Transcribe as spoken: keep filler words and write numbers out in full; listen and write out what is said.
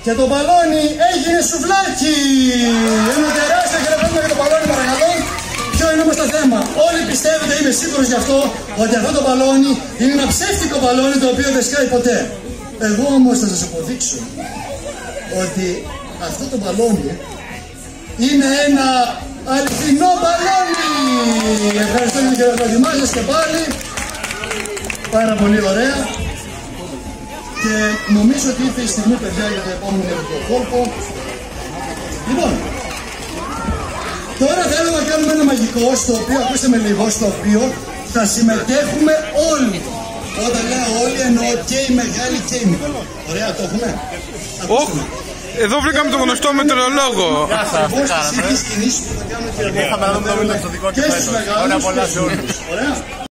Και το μπαλόνι έγινε σουβλάκι. Ένα τεράστιο χειροκρότημα για το μπαλόνι, παρακαλώ. Ποιο είναι όμως το θέμα? Όλοι πιστεύετε, είμαι σίγουρος γι' αυτό, ότι αυτό το μπαλόνι είναι ένα ψεύτικο μπαλόνι το οποίο δεν σκάει ποτέ. Εγώ όμως θα σας αποδείξω ότι αυτό το μπαλόνι είναι ένα αληθινό μπαλόνι. Ευχαριστώ για την χειροκρότημά σας και πάλι. Πάρα πολύ ωραία. Και νομίζω ότι ήρθε η στιγμή, παιδιά, για το επόμενο κόλπο. Λοιπόν, τώρα θέλω να κάνουμε ένα μαγικό, στο οποίο, ακούστε με λίγο, στο οποίο θα συμμετέχουμε όλοι. Όταν λέω όλοι εννοώ και οι μεγάλοι και οι μικροί. Ωραία, το έχουμε. Oh, εδώ βρήκαμε τον γνωστό μετεωρολόγο. Γεια σας, τι κάνετε? Τις κινήσεις που θα κάνουμε και εγώ. Θα με δούμε το δικό και στους μεγάλους. Ωραία, πολλά σε όλους. Ωραία.